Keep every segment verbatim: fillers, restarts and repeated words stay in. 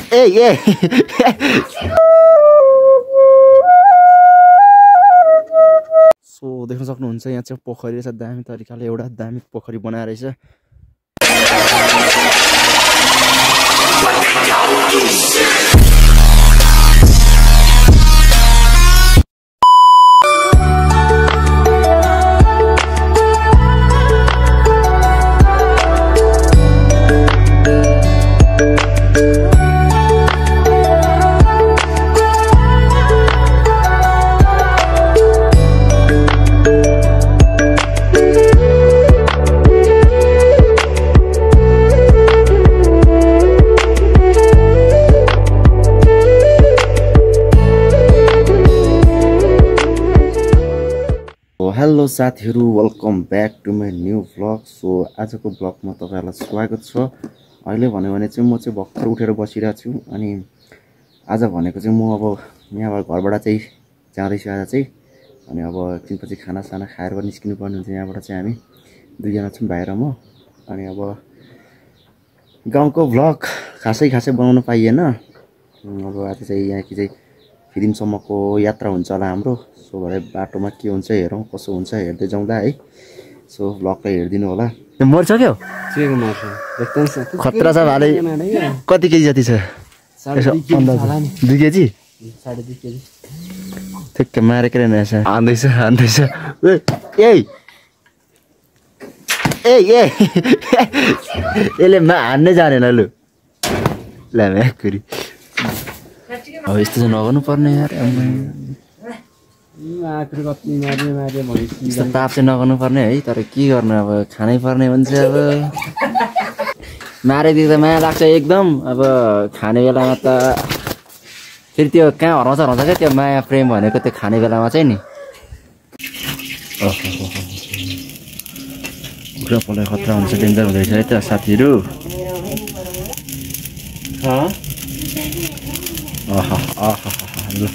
ए ए so देख्न सक्नुहुन्छ यहाँ चाहिँ पोखरी छ, दामी तरिकाले एउटा दामी पोखरी बनाएर रहेछ। हेलो साथीहरू, welcome back to my new vlog. So आजको भ्लगमा तपाईँहरूलाई स्वागत छ। अहिले भन्यो भने चाहिँ म चाहिँ भर्खर उठेर बसिरहेको छु। अनि आज भनेको चाहिँ म अब यहाँबाट घरबाट चाहिँ जाँदैछु आज चाहिँ। अनि अब एकछिनपछि खानासाना खाएर निस्किनु पर्ने हुन्छ यहाँबाट चाहिँ। हामी दुईजना छौँ भाइ र म। अनि अब गाउँको भ्लग खासै खासै बनाउन पाइएन। अब आज चाहिँ यहाँ कि चाहिँ फिदिमसम्मको यात्रा हुन्छ होला हाम्रो। सो भरे बाटोमा के हुन्छ हेरौँ, कसो हुन्छ हेर्दै जाउँला है। सो भ्लगलाई हेरिदिनु होला। मरिसक्यो खतरा छ भाले। कति केजी जति छ? दुई केजी ठिक्क मारेको रहेछ। हान्दैछ हान्दैछ ए ए ए यसले मा हान्नै जानेन लु ल्यामेकुरी। अब यस्तो चाहिँ नगर्नु पर्ने यार। यस्तो ताप चाहिँ नगर्नु पर्ने है। तर के गर्नु, अब खानै पर्ने हुन्छ। अब मारिदिँदा माया लाग्छ एकदम। अब खाने बेलामा त फेरि त्यो कहाँ हराउँछ हराउँछ क्या त्यो माया प्रेम भनेको, त्यो खाने बेलामा चाहिँ नि। पुरा पल्ला खतरा हुन्छ, डेन्जर हुँदैछ है त साथीहरू। आहा आहा ल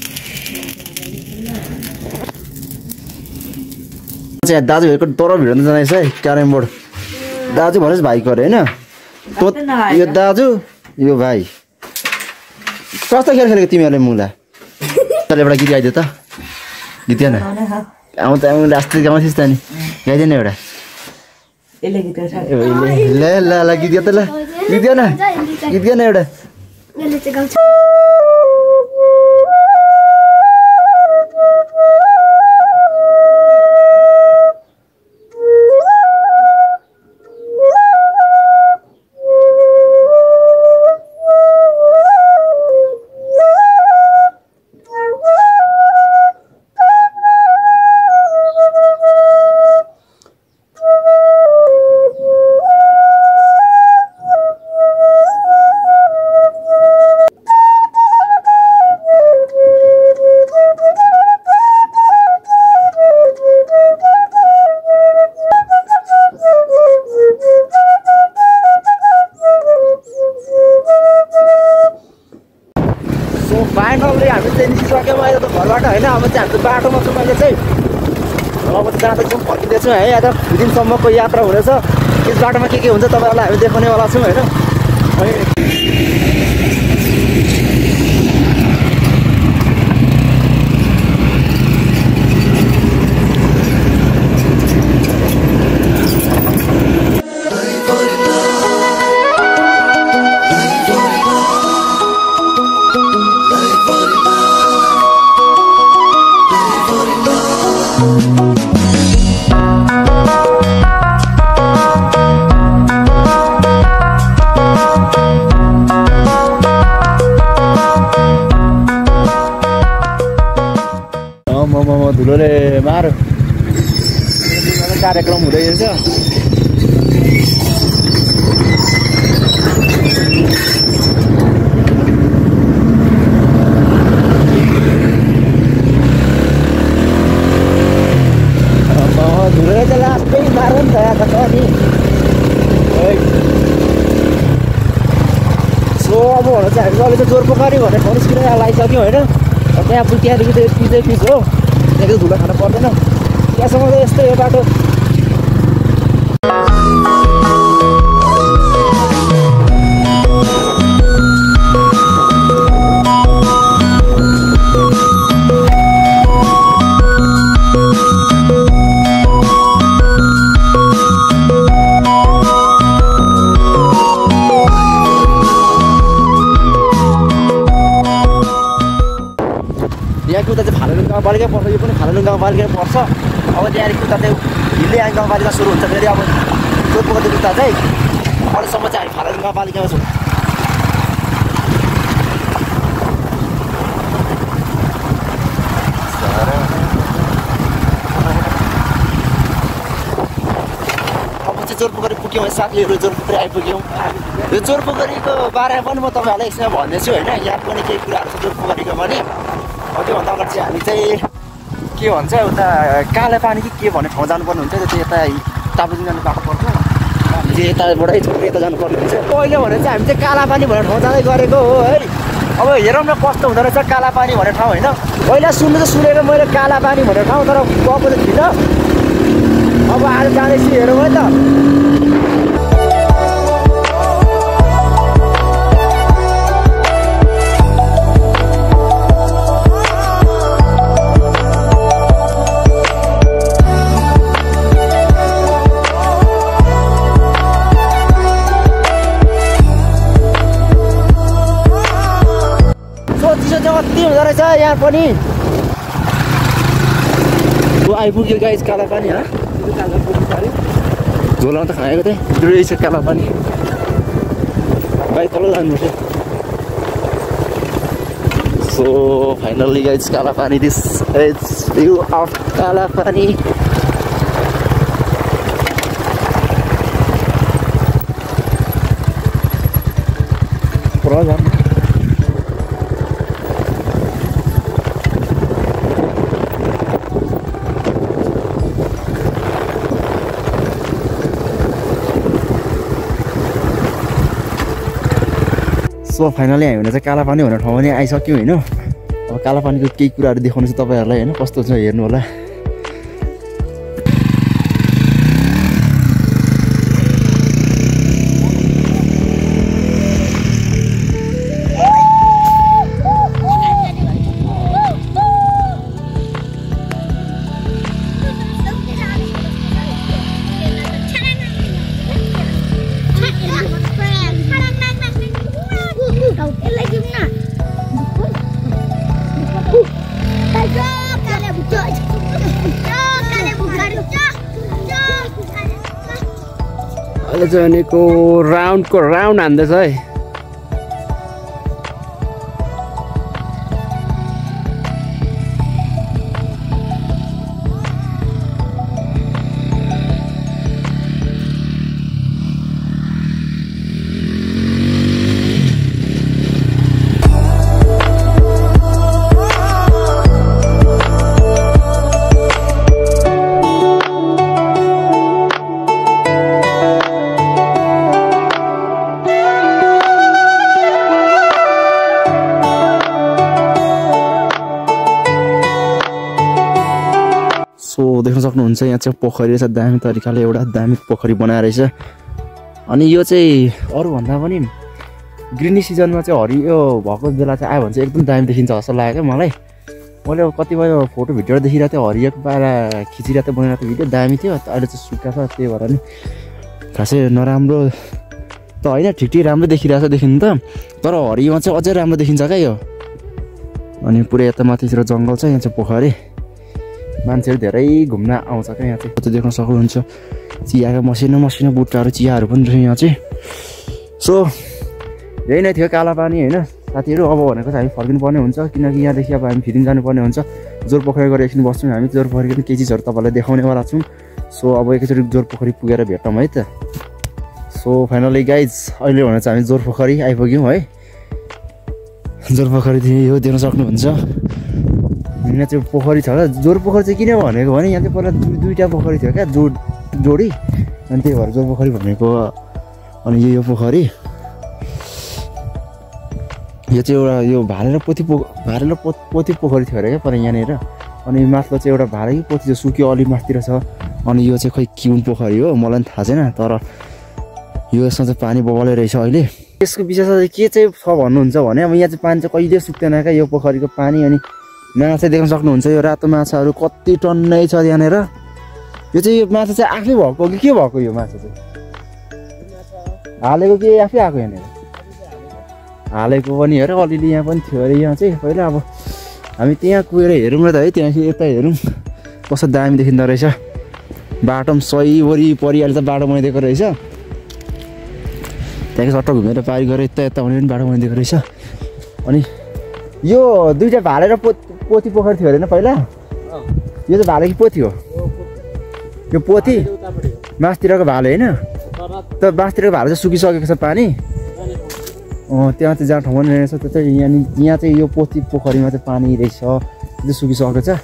चाहिँ दाजुहरूको तर भिड्नु जाँदैछ है क्यारम बोर्ड। दाजु भनेपछि भाइको अरे होइन। यो दाजु यो भाइ कस्तो खेल खेलेको तिमीहरूले मुला? तर एउटा गीत गाइदियो त। गीत न आउँ त आउँ लास्ट गाउँथिस् त नि, गाइदियो न एउटा। ल ल ल गीत गा त ल, गीत गा न गीत गा न एउटा। फाइनली हामी चाहिँ निस्किसक्यौँ अहिले त घरबाट होइन। अब चाहिँ हाम्रो बाटोमा छौँ अहिले चाहिँ। अब जाँदैछौँ, फर्किँदैछौँ है। आज दिनसम्मको यात्रा हुनेछ। यस बाटोमा के के हुन्छ तपाईँहरूलाई हामी देखाउनेवाला छौँ होइन। धुलोले मार कार्यक्रम हुँदैछ। धुलोले चाहिँ लास्टै मार नि त नि। सो अब हुन चाहिँ हामी अहिले चाहिँ जोरपोखरी भन्ने ठाउँ निस्किन लागिसक्यौँ होइन। त्यहाँ पुग त्यहाँदेखि चाहिँ पिजै पिस हो, त्यहाँदेखि धुलो खानु पर्दैन। त्यहाँसम्म त यस्तै हो बाटो। गाउँपालिका पर्छ, यो पनि फालुटुङ गाउँपालिका पर्छ। अब त्यहाँदेखि उता चाहिँ हिल्ले गाउँपालिका सुरु हुन्छ फेरि। अब जोरपोखरीदेखि उता चाहिँ अरूसम्म चाहिँ हामी फालुटुङ गाउँपालिकामा छौँ। जोरपोखरी पुग्यौँ साथीहरू, जोरपोखरी आइपुग्यौँ। यो जोरपोखरीको बारेमा पनि म तपाईँहरूलाई एकछिन भन्दैछु होइन। यहाँ पनि केही कुराहरू छ जोरपोखरीको पनि। त्योभन्दा अगाडि चाहिँ हामी चाहिँ के भन्छ उता कालापानी कि के भन्ने ठाउँ जानुपर्ने हुन्छ। त्यो चाहिँ यता ताप्लेजुङ जाने बाटो पर्छ। हामी चाहिँ यताबाटै छोडेर यता जानुपर्ने हुन्छ। पहिले भने चाहिँ हामी चाहिँ कालापानी भन्ने ठाउँ जाँदै गरेको हो है। अब हेरौँ न कस्तो हुँदो रहेछ कालापानी भन्ने ठाउँ होइन। पहिला सुन्नु त सुनेर मैले कालापानी भन्ने ठाउँ, तर गएको त थिइनँ। अब आज जाँदैछु हेरौँ है त। कति हुँदो रहेछ यहाँ पनि। आइपुग्यो गाइस कालापानी। हा झोलामा त खाएको थिएँ रहेछ कालापानी। बाइक तल लानुपर्छ। So finally guys Kalapani, this is view of Kalapani. पुरा सो फाइनली हामी चाहिँ कालापानी भन्ने ठाउँमा पनि आइसक्यौँ होइन। अब कालापानीको केही कुराहरू देखाउनु छ तपाईँहरूलाई होइन, कस्तो छ हेर्नु होला। अहिले चाहिँ भनेको राउन्डको राउन्ड हान्दैछ है। सो देख्न सक्नुहुन्छ यहाँ चाहिँ पोखरी रहेछ, दामी तरिकाले एउटा दामी पोखरी बनाएर रहेछ। अनि यो चाहिँ अरूभन्दा पनि ग्रिनी सिजनमा चाहिँ हरियो भएको बेला चाहिँ आयो भने चाहिँ एकदम दामी देखिन्छ जस्तो लाग्यो क्या मलाई। मैले कतिपय फोटो भिडियो देखिरहेको थिएँ, हरियोको पारा खिचिरहेको थिएँ, बनाइरहेको भिडियो दामी थियो। अहिले चाहिँ सुक्खा छ, त्यही भएर नि खासै नराम्रो त होइन, ठिक ठिक राम्रो देखिरहेको छ देखिनु त, तर हरियोमा चाहिँ अझै राम्रो देखिन्छ क्या यो। अनि पुरै यता माथितिर जङ्गल छ, यहाँ चाहिँ पोखरी, मान्छेहरू धेरै घुम्न आउँछ क्या यहाँ चाहिँ। देख्न सक्नुहुन्छ चियाका मसिनो मसिनो बुट्टाहरू चियाहरू पनि रहेछ यहाँ चाहिँ। सो यही नै थियो कालापानी होइन साथीहरू। अब भनेको चाहिँ हामी फर्किनु पर्ने हुन्छ, किनकि यहाँदेखि अब हामी फिरिङ जानुपर्ने हुन्छ। जोरपोखरी गएर एकछिन बस्छौँ हामी, जोरपोखरीको पनि केही चिजहरू तपाईँलाई देखाउनेवाला छौँ। सो अब एकैचोटि जोरपोखरी पुगेर भेटौँ है त। सो फाइनली गाइज अहिले भने चाहिँ हामी जोरपोखरी आइपुग्यौँ है। जोरपोखरी यो देख्न सक्नुहुन्छ, यहाँ चाहिँ पोखरी छ क्या। जोरपोखरी चाहिँ किन भनेको भने यहाँ चाहिँ पहिला दुई दुईवटा पोखरी थियो क्या, जोड जोडी, अनि त्यही भएर जोरपोखरी भनेको। अनि यो यो पोखरी यो चाहिँ एउटा यो भाले र पोथी पो भाले र पो पोथी पोखरी थियो अरे क्या पर यहाँनिर। अनि माथिल्लो चाहिँ एउटा भाले कि पोथी चाहिँ सुक्यो अलि माथितिर छ। अनि यो चाहिँ खै किउन पोखरी हो मलाई पनि थाहा छैन, तर यो यसमा चाहिँ पानी बगाले रहेछ अहिले। यसको विशेषता चाहिँ के चाहिँ छ भन्नुहुन्छ भने अब यहाँ चाहिँ पानी चाहिँ कहिले सुक्दैन क्या यो पोखरीको पानी। अनि माछा देख्न सक्नुहुन्छ, यो रातो माछाहरू कति टन्नै छ यहाँनिर। यो चाहिँ यो माछा चाहिँ आफै भएको कि के भएको यो माछा चाहिँ हालेको कि आफै आएको यहाँनिर हालेको पनि हेर अलिअलि यहाँ पनि थियो अरे। यहाँ चाहिँ पहिला अब हामी त्यहाँ गएर हेरौँ र त है, त्यहाँ यता हेरौँ कस्तो दामी देखिँदो रहेछ। बाटो पनि सही वरिपरि अहिले त बाटो बनाइदिएको रहेछ। त्यहाँको सट्ट घुमेर पारी गरेर यता यता भने पनि बाटो बनाइदिएको रहेछ। अनि यो दुईवटा भाले र पो पोथी पोखरी थियो अरे पहिला? यो चाहिँ भाले कि पोथी हो? यो पोथी मासतिरको भाले होइन? त बाँसतिरको भाले चाहिँ सुकिसकेको छ पानी। अँ त्यहाँ चाहिँ जहाँ ठाउँमा रहेछ त्यो चाहिँ यहाँ यहाँ चाहिँ यो पोथी पोखरीमा चाहिँ पानी रहेछ, त्यो चाहिँ सुकिसकेको छ।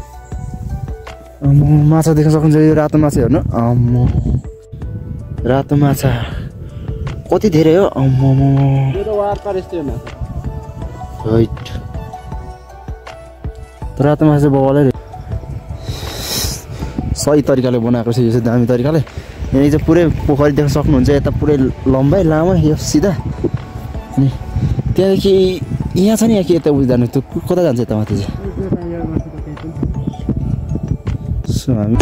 माछा देख्न सक्नुहुन्छ, यो रातो माछा हेर्नु। अम्म रातो माछा कति धेरै हो। अम्म रातो माछा बबालै सही तरिकाले बनाएको छ। यो चाहिँ दामी तरिकाले। यही चाहिँ पुरै पोखरी देख्न सक्नुहुन्छ, यता पुरै लम्बाइ लामो यो सिधा। अनि त्यहाँदेखि यहाँ छ नि, यहाँ के यता उयो जानु, त्यो कता जान्छ यता माथि चाहिँ? सो हामी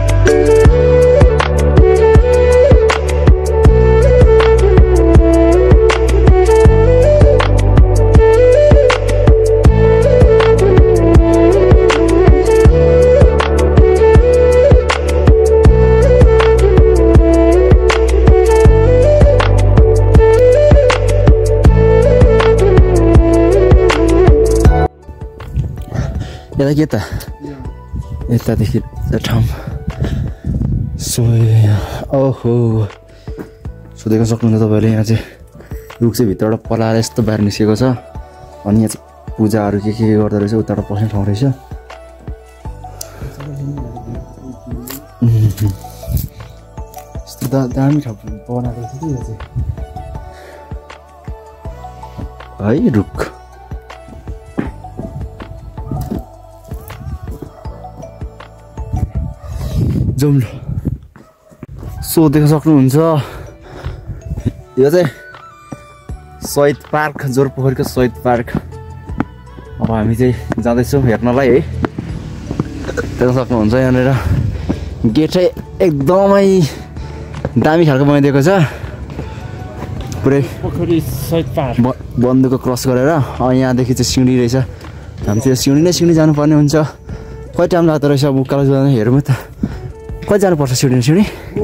यता के त यतादेखि ठाउँ। सो ओहो सो देख्न सक्नुहुन्छ तपाईँले, यहाँ चाहिँ रुख चाहिँ भित्रबाट पलाएर यस्तो बाहिर निस्केको छ। अनि यहाँ चाहिँ पूजाहरू के के गर्दो रहेछ, उताबाट पस्ने ठाउँ रहेछ। यस्तो दा दामी ठाउँ बनाएको रहेछ कि यो चाहिँ है रुख। जाउँ ल। सो देख्न सक्नुहुन्छ यो चाहिँ शहीद पार्क, जोरपोखरीको शहीद पार्क। अब हामी चाहिँ जाँदैछौँ हेर्नलाई है। देख्न सक्नुहुन्छ यहाँनिर गेट चाहिँ एकदमै दामी खालको बनाइदिएको छ। पुरै पोखरी शहीद पार्क बन्दुको क्रस गरेर यहाँदेखि चाहिँ सिँढी रहेछ। हामी चाहिँ सिँढी नै सिँढी जानुपर्ने हुन्छ। कति टाइम लाग्दो रहेछ अब उकालो जाँदा हेरौँ त कति जानुपर्छ सिँढी सिँढी।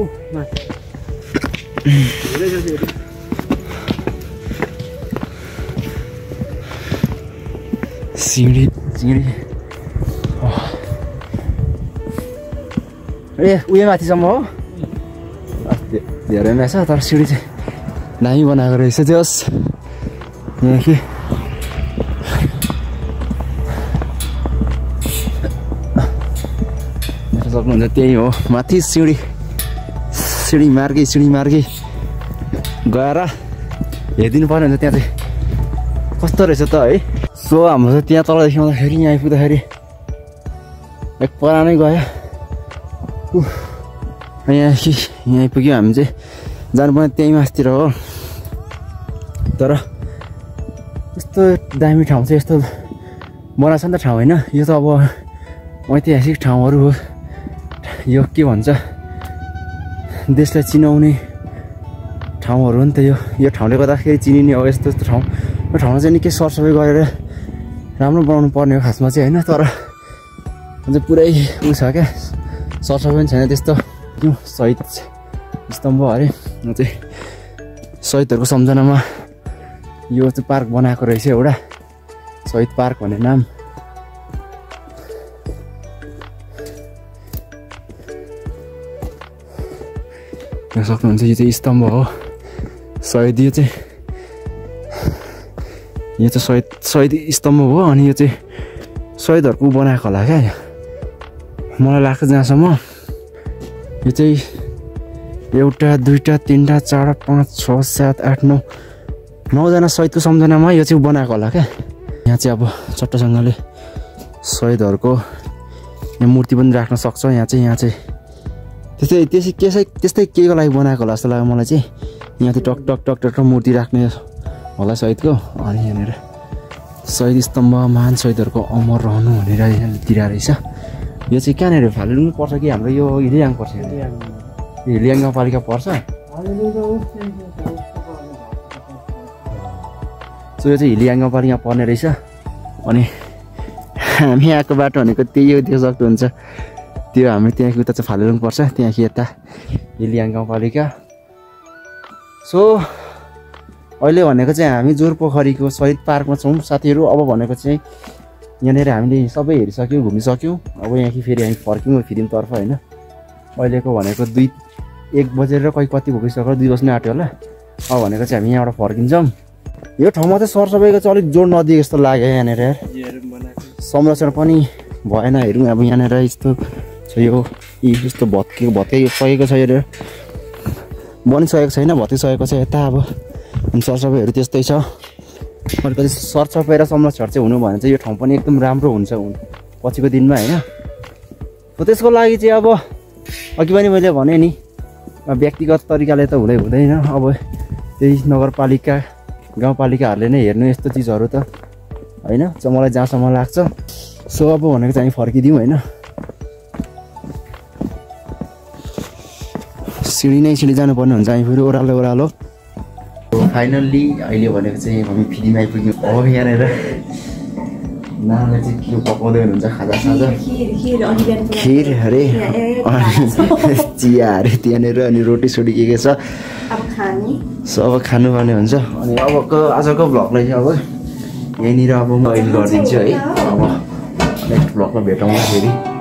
सिँढी सिँढी ए उयो माथिसम्म हो। धेरै नै छ तर सिँढी चाहिँ दामी बनाएको रहेछ। जस यहाँ के सक्नुहुन्छ त्यही हो, माथि सिँढी सिँढी मार्गी सिँढी मार्गी गएर हेरिदिनु पर्ने हुन्छ त्यहाँ चाहिँ कस्तो रहेछ त है। सो हाम्रो चाहिँ त्यहाँ तलदेखि आउँदाखेरि यहाँ आइपुग्दाखेरि एक परा नै गयो। यहाँ कि यहाँ आइपुग्यो, हामी चाहिँ जानुपर्ने त्यहीँ मासतिर हो। तर यस्तो दामी ठाउँ चाहिँ यस्तो बनाएको छ नि त ठाउँ होइन, यो त अब ऐतिहासिक ठाउँहरू हो। यो के भन्छ देशलाई चिनाउने ठाउँहरू हो नि त यो। यो ठाउँले गर्दाखेरि चिनिने हो यस्तो यस्तो ठाउँ। यो ठाउँमा चाहिँ निकै सरसफाइ गरेर राम्रो बनाउनु पर्ने हो खासमा चाहिँ होइन। तर अझै पुरै उयो छ क्या, सरसफाइ पनि छैन त्यस्तो। यो शहीद स्तम्भ अरे चाहिँ शहीदहरूको सम्झनामा यो चाहिँ पार्क बनाएको रहेछ एउटा, शहीद पार्क भन्ने नाम। यहाँ सक्नुहुन्छ यो चाहिँ स्तम्भ हो शहीद। यो चाहिँ यो चाहिँ शहीद शहीद स्तम्भ हो। अनि यो चाहिँ शहीदहरूको बनाएको होला क्या मलाई लाग्छ जहाँसम्म। यो चाहिँ एउटा दुईवटा तिनवटा चार पाँच छ सात आठ नौ नौजना शहीदको सम्झनामा यो चाहिँ बनाएको होला क्या। यहाँ चाहिँ अब चट्टसँगले शहीदहरूको यहाँ मूर्ति पनि राख्न सक्छ। यहाँ चाहिँ यहाँ चाहिँ त्यस्तै त्यसै त्यसै त्यस्तै केको लागि बनाएको होला जस्तो लाग्यो मलाई चाहिँ। यहाँ चाहिँ टक टक टक टक मूर्ति राख्ने होला शहीदको। अनि यहाँनिर शहीद स्तम्भ महान शहीदहरूको अमर रहनु भनेर यहाँ दिइरहेको रहेछ। यो चाहिँ कहाँनिर फाल्नु पर्छ कि हाम्रो यो हिलियाङ पर्छ? हिलियाङ गाउँपालिका पर्छ। सो यो चाहिँ हिलियाङ गाउँपालिका पर्ने रहेछ। अनि हामी आएको बाटो भनेको त्यही हो, देख्न सक्नुहुन्छ। त्यो हामी त्यहाँको उता चाहिँ फालुलुङ पर्छ, त्यहाँदेखि यता इलियाङ गाउँपालिका। सो अहिले भनेको चाहिँ हामी जोरपोखरीको शहीद पार्कमा छौँ साथीहरू। अब भनेको चाहिँ यहाँनिर हामीले सबै हेरिसक्यौँ, घुमिसक्यौँ। अब यहाँदेखि फेरि हामी फर्क्यौँ फिल्मतर्फ होइन। अहिलेको भनेको दुई एक बजेर खै कति भइसक्यो, दुई बज्नु आँट्यो होला। अब भनेको चाहिँ हामी यहाँबाट फर्किन्छौँ। यो ठाउँमा चाहिँ सरसफाइको चाहिँ अलिक जोड नदिएको जस्तो लाग्यो। यहाँनिर संरक्षण पनि भएन। हेरौँ अब यहाँनिर यस्तो छ, यो यस्तो भत्केको भत्कै सकेको छ, यो बनिसकेको छैन, भत्किसकेको छ यता। अब अनि सरसफाइहरू त्यस्तै छ। अर्को चाहिँ सरसफाइ र संरक्षण चाहिँ हुनु भने चाहिँ यो ठाउँ पनि एकदम राम्रो हुन्छ पछिको दिनमा होइन। त्यसको लागि चाहिँ अब अघि पनि मैले भने नि, व्यक्तिगत तरिकाले त हुँदै हुँदैन। अब त्यही नगरपालिका गाउँपालिकाहरूले नै हेर्नु यस्तो चिजहरू त होइन, मलाई जहाँसम्म लाग्छ। सो अब भनेको चाहिँ हामी फर्किदिउँ होइन। सिँढी नै सिँढी जानुपर्ने हुन्छ हामी फेरि, ओह्रालो ओह्रालो। फाइनल्ली अहिले भनेको चाहिँ हामी फिल्म आइपुग्यौँ। अब यहाँनिर नानीले चाहिँ के पकाउँदै हुनुहुन्छ, खाजा साजा खिर अरे अनि चिया अरे त्यहाँनिर, अनि रोटी सोटी के के छ सो अब खानुपर्ने हुन्छ। अनि अबको आजको भ्लगलाई चाहिँ अब यहीँनिर अब म एन्ड गरिदिन्छु है। अब नेक्स्ट भ्लगमा भेटौँला फेरि।